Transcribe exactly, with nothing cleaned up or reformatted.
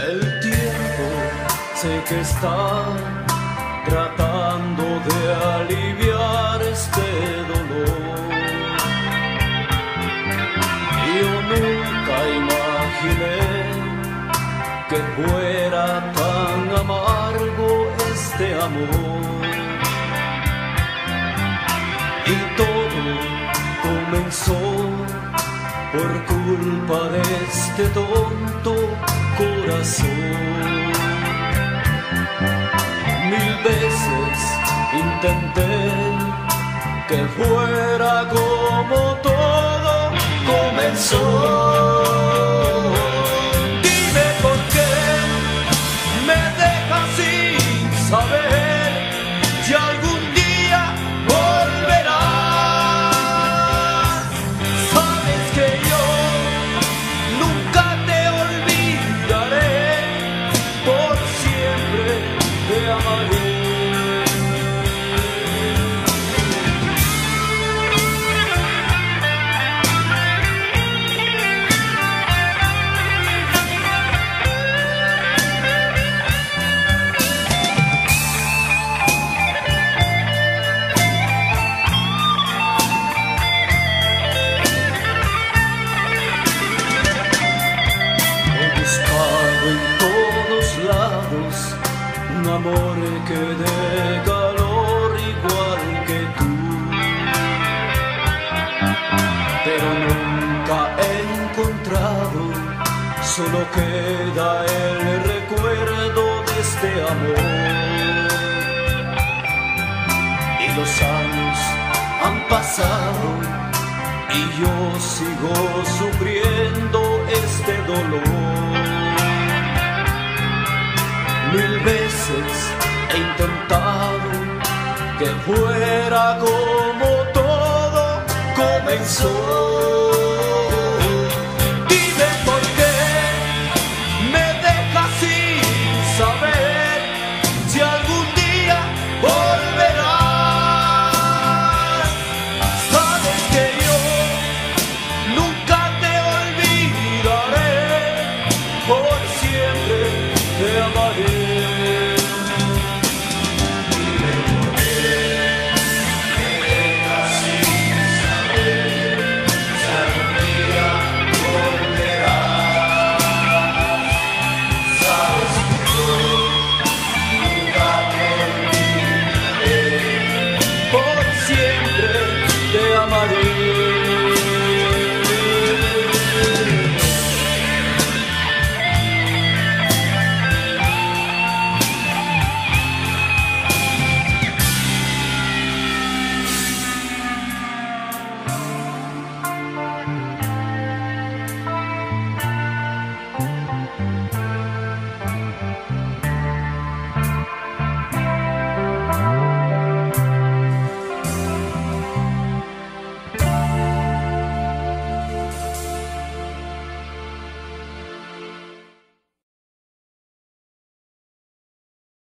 El tiempo sé que está tratando de aliviar este dolor. Yo nunca imaginé que fuera tan amargo este amor. Y todo comenzó por culpa de este tonto corazón. Mil veces intenté que fuera como todo comenzó. Dime por qué me dejas sin saber si algún día volverás. Sabes que yo nunca te olvidaré, por siempre te amaré. Un amor que dé calor igual que tú, pero nunca he encontrado, solo queda el recuerdo de este amor. Y los años han pasado y yo sigo sufriendo este dolor. Mil veces he intentado que fuera como todo comenzó.